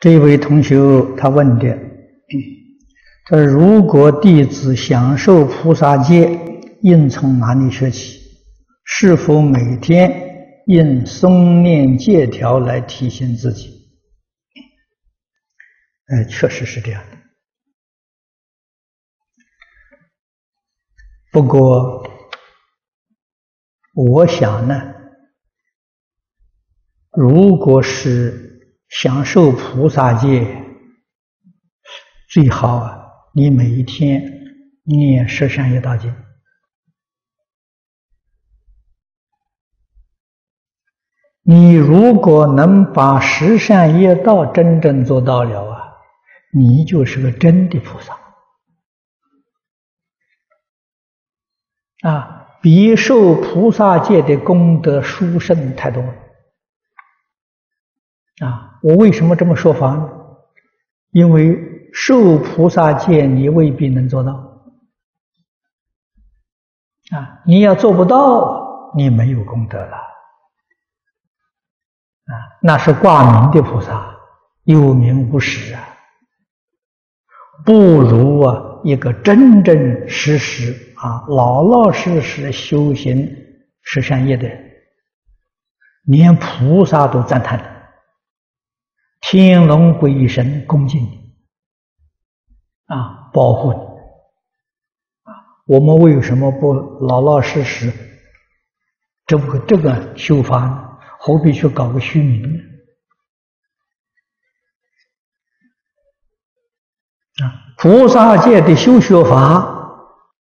这位同学他问的，他说如果弟子享受菩萨戒，应从哪里学起？是否每天应诵念戒条来提醒自己？确实是这样的。不过，我想呢，如果是享受菩萨戒，最好你每一天念十善业道经。你如果能把十善业道真正做到了你就是个真的菩萨比受菩萨戒的功德殊胜太多了我为什么这么说法呢？因为受菩萨戒你未必能做到你要做不到，你没有功德了那是挂名的菩萨，有名无实不如一个真真实实老老实实修行十善业的人，连菩萨都赞叹了，天龙鬼神恭敬你保护你我们为什么不老老实实这个修法呢？何必去搞个虚名呢？菩萨戒的修学法，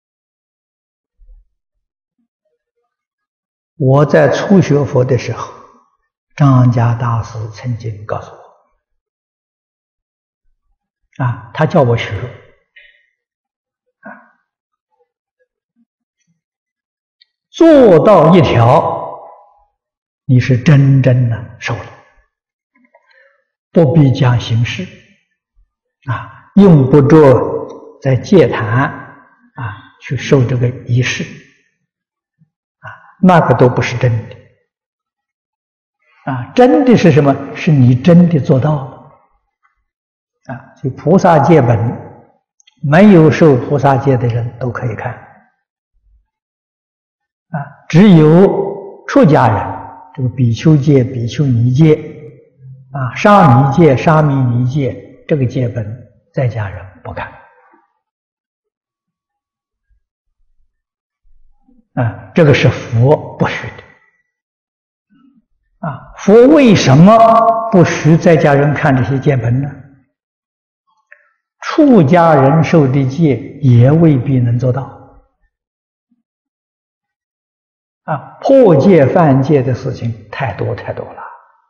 我在初学佛的时候，张家大师曾经告诉我他叫我学做到一条，你是真正的受了，不必讲形式用不着在戒坛去受这个仪式那个都不是真的真的是什么？是你真的做到了所以菩萨戒本没有受菩萨戒的人都可以看只有出家人这个比丘戒、比丘尼戒沙弥戒、沙弥尼戒这个戒本在家人不看这个是佛不许的佛为什么不许在家人看这些戒本呢？出家人受的戒也未必能做到破戒犯戒的事情太多太多了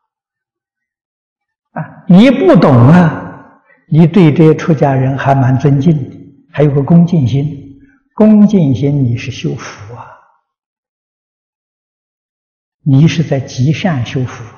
你不懂你对这些出家人还蛮尊敬的，还有个恭敬心，恭敬心你是修福你是在积善修福